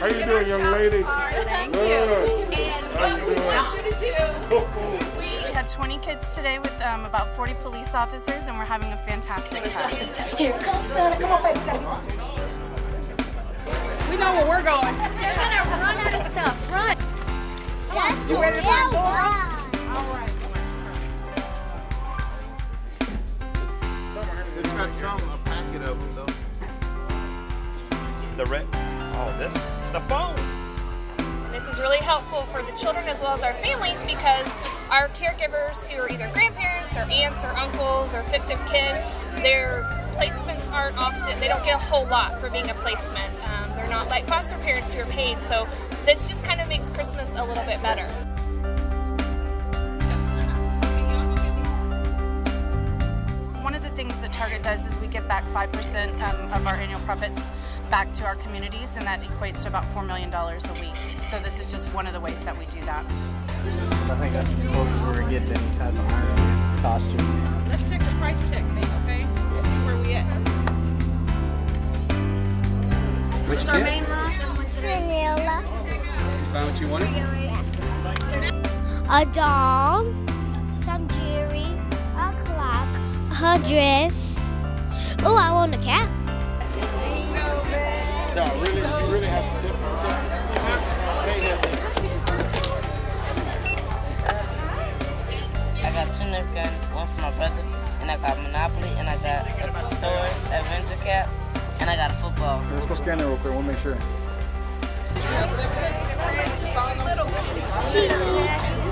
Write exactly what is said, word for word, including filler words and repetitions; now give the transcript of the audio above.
How you doing, young lady? Thank Good. you. How you doing? We had twenty kids today with um, about forty police officers, and we're having a fantastic time. Here comes Santa. Come on, baby. We know where we're going. They're gonna run out of stuff. Run. Let's You ready to go. go? All right. It's got some, a packet of them though. The red, oh this, the phone. This is really helpful for the children as well as our families because our caregivers who are either grandparents or aunts or uncles or fictive kid, their placements aren't often, they don't get a whole lot for being a placement. Um, they're not like foster parents who are paid, so this just kind of makes Christmas a little bit better. One of the things that Target does is we give back five percent um, of our annual profits back to our communities, and that equates to about four million dollars a week. So this is just one of the ways that we do that. I think that's as close as we're going to get to any type of iron costume. Let's check the price check, Nate, okay? Let's see where we at. What's Our main line. Vanilla. You found what you wanted? A doll, some jewelry, a clock, her dress. Oh, I want a cat. No, really, you really have to sit for that. I got two Nerf guns, one for my brother, and I got Monopoly, and I got a Thor's Adventure Cap, and I got a football. Let's go scan it real quick, we'll make sure. Cheese.